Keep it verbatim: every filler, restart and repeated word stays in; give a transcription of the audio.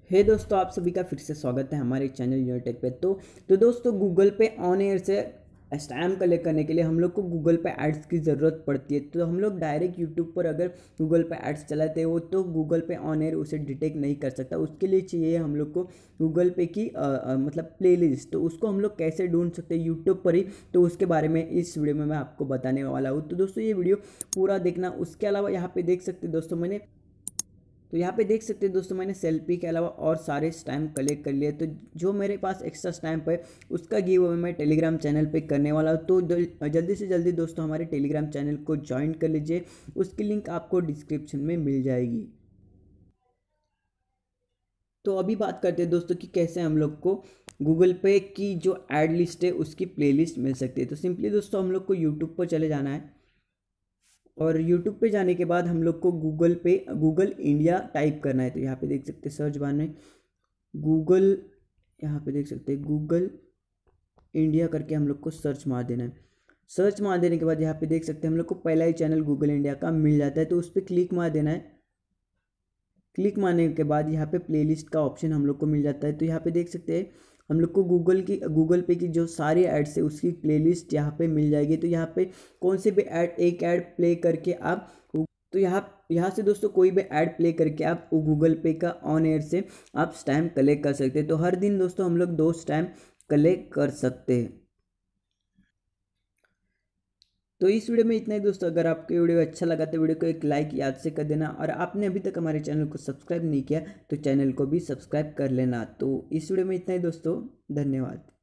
हे hey दोस्तों, आप सभी का फिर से स्वागत है हमारे चैनल यूनिटेक पे। तो तो दोस्तों, गूगल पे ऑन एयर से स्टैम्प कलेक्ट करने के लिए हम लोग को गूगल पे एड्स की ज़रूरत पड़ती है। तो हम लोग डायरेक्ट यूट्यूब पर अगर गूगल पे एड्स चलाते हो तो गूगल पे ऑन एयर उसे डिटेक्ट नहीं कर सकता। उसके लिए चाहिए हम लोग को गूगल पे की आ, आ, मतलब प्लेलिस्ट। तो उसको हम लोग कैसे ढूंढ सकते हैं यूट्यूब पर ही, तो उसके बारे में इस वीडियो में मैं आपको बताने वाला हूँ। तो दोस्तों, ये वीडियो पूरा देखना। उसके अलावा यहाँ पे देख सकते हैं दोस्तों, मैंने तो यहाँ पे देख सकते हैं दोस्तों, मैंने सेल्फी के अलावा और सारे स्टैम्प कलेक्ट कर लिए। तो जो मेरे पास एक्स्ट्रा स्टैम्प है उसका गिव अवे मैं टेलीग्राम चैनल पे करने वाला हूँ। तो जल्दी से जल्दी दोस्तों हमारे टेलीग्राम चैनल को ज्वाइन कर लीजिए। उसकी लिंक आपको डिस्क्रिप्शन में मिल जाएगी। तो अभी बात करते हैं दोस्तों कि कैसे हम लोग को गूगल पे की जो एड लिस्ट है उसकी प्लेलिस्ट मिल सकती है। तो सिंपली दोस्तों हम लोग को यूट्यूब पर चले जाना है और यूट्यूब पे जाने के बाद हम लोग को गूगल पे गूगल इंडिया टाइप करना है। तो यहाँ पे देख सकते हैं सर्च बार में गूगल, यहाँ पे देख सकते हैं गूगल इंडिया करके हम लोग को सर्च मार देना है। सर्च मार देने के बाद यहाँ पे देख सकते हैं हम लोग को पहला ही चैनल गूगल इंडिया का मिल जाता है। तो उस पर क्लिक मार देना है। क्लिक मारने के बाद यहाँ पे प्लेलिस्ट का ऑप्शन हम लोग को मिल जाता है। तो यहाँ पे देख सकते हैं हम लोग को गूगल की गूगल पे की जो सारी एड्स है उसकी प्लेलिस्ट यहाँ पे मिल जाएगी। तो यहाँ पे कौन से भी ऐड एक ऐड प्ले करके आप तो यहाँ यहाँ से दोस्तों कोई भी ऐड प्ले करके आप गूगल पे का ऑन एयर से आप स्टैम्प कलेक्ट कर सकते हैं। तो हर दिन दोस्तों हम लोग दो स्टैम्प कलेक्ट कर सकते हैं। तो इस वीडियो में इतना ही दोस्तों। अगर आपको वीडियो अच्छा लगा तो वीडियो को एक लाइक याद से कर देना, और आपने अभी तक हमारे चैनल को सब्सक्राइब नहीं किया तो चैनल को भी सब्सक्राइब कर लेना। तो इस वीडियो में इतना ही दोस्तों, धन्यवाद।